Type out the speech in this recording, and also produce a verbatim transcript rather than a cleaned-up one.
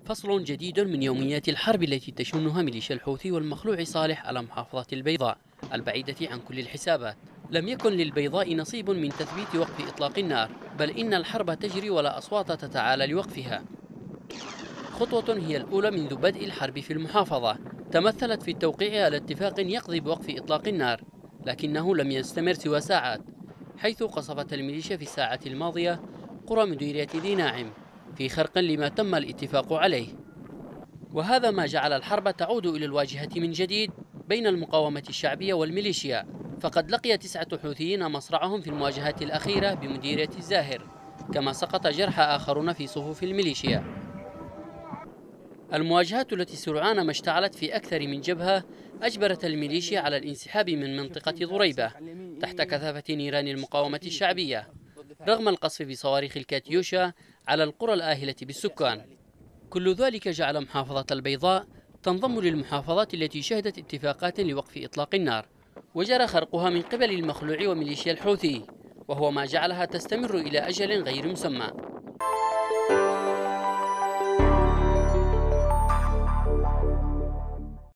فصل جديد من يوميات الحرب التي تشنها ميليشيا الحوثي والمخلوع صالح على محافظة البيضاء البعيدة عن كل الحسابات. لم يكن للبيضاء نصيب من تثبيت وقف إطلاق النار، بل إن الحرب تجري ولا أصوات تتعالى لوقفها. خطوة هي الأولى منذ بدء الحرب في المحافظة تمثلت في التوقيع على اتفاق يقضي بوقف إطلاق النار، لكنه لم يستمر سوى ساعات، حيث قصفت الميليشيا في الساعة الماضية قرى مديرية ذي ناعم في خرق لما تم الاتفاق عليه. وهذا ما جعل الحرب تعود إلى الواجهة من جديد بين المقاومة الشعبية والميليشيا، فقد لقي تسعة حوثيين مصرعهم في المواجهات الأخيرة بمديرية الزاهر، كما سقط جرحى آخرون في صفوف الميليشيا. المواجهات التي سرعان ما اشتعلت في أكثر من جبهة أجبرت الميليشيا على الانسحاب من منطقة ضريبة تحت كثافة نيران المقاومة الشعبية، رغم القصف بصواريخ الكاتيوشا على القرى الآهلة بالسكان. كل ذلك جعل محافظة البيضاء تنضم للمحافظات التي شهدت اتفاقات لوقف إطلاق النار، وجرى خرقها من قبل المخلوع وميليشيا الحوثي، وهو ما جعلها تستمر إلى أجل غير مسمى.